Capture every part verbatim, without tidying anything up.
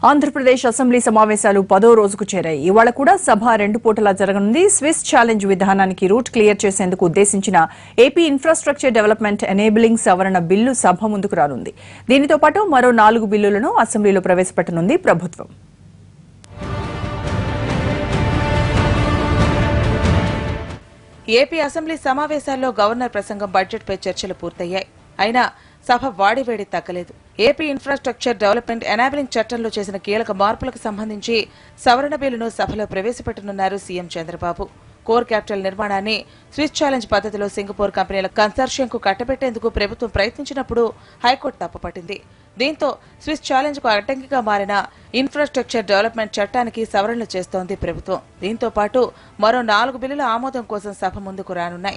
Andhra Pradesh assembly సమావేశాలు పదో రోజుకు చేరాయి. ఇవాళ కూడా సభ రెండు పూటలా జరగనుంది. స్విస్ ఛాలెంజ్ విధానానికి రూట్ క్లియర్ చేసేందుకు ఉద్దేశించిన ఏపీ ఇన్ఫ్రాస్ట్రక్చర్ డెవలప్మెంట్ ఎనేబిలింగ్ సవరణ బిల్లు సభ ముందుకు రానుంది. దీనితో పాటు మరో నాలుగు బిల్లులను అసెంబ్లీలో ప్రవేశపెట్టనుంది ప్రభుత్వం. ఏపీ అసెంబ్లీ సమావేశాల్లో గవర్నర్ ప్రసంగం బడ్జెట్పై చర్చలు పూర్తయ్యాయి. అయినా సభ వాడివేడి తగ్గలేదు. ఏపీ ఇన్ఫ్రాస్ట్రక్చర్ డెవలప్మెంట్ ఎనాబిలింగ్ చట్టంలో చేసిన కీలక మార్పులకు సంబంధించి సవరణ బిల్లును సభలో ప్రవేశపెట్టనున్నారు సీఎం చంద్రబాబు. కోర్ క్యాపిటల్ నిర్మాణాన్ని స్విస్ ఛాలెంజ్ పద్ధతిలో సింగపూర్ కంపెనీల కన్సార్షియంకు కట్టబెట్టేందుకు ప్రభుత్వం ప్రయత్నించినప్పుడు హైకోర్టు తప్పుపట్టింది. దీంతో స్విస్ ఛాలెంజ్ కు అడ్డంకిగా మారిన ఇన్ఫ్రాస్ట్రక్చర్ డెవలప్మెంట్ చట్టానికి సవరణలు చేస్తోంది ప్రభుత్వం. దీంతో పాటు మరో నాలుగు బిల్లుల ఆమోదం కోసం సభ ముందుకు రానున్నాయి.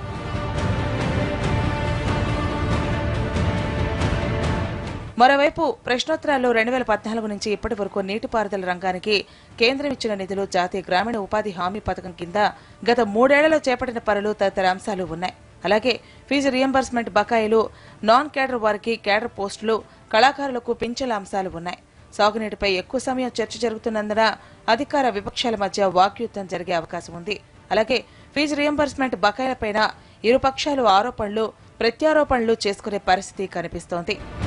మరోవైపు ప్రశ్నోత్తరాల్లో రెండు వేల పద్నాలుగు నుంచి ఇప్పటి వరకు నీటిపారుదల రంగానికి కేంద్రం ఇచ్చిన నిధులు, జాతీయ గ్రామీణ ఉపాధి హామీ పథకం కింద గత మూడేళ్లలో చేపట్టిన పనులు తదితర అంశాలు ఉన్నాయి. అలాగే ఫీజు రియంబర్స్మెంట్ బకాయిలు, నాన్ క్యాడర్ వారికి క్యాడర్ పోస్టులు, కళాకారులకు పింఛన్ల అంశాలు ఉన్నాయి. సాగునీటిపై ఎక్కువ సమయం చర్చ జరుగుతున్నందున అధికార విపక్షాల మధ్య వాక్యుద్ధం జరిగే అవకాశం ఉంది. అలాగే ఫీజు రియంబర్స్మెంట్ బకాయిలపైన ఇరుపక్షాలు ఆరోపణలు, ప్రత్యారోపణలు చేసుకునే పరిస్థితి కనిపిస్తోంది.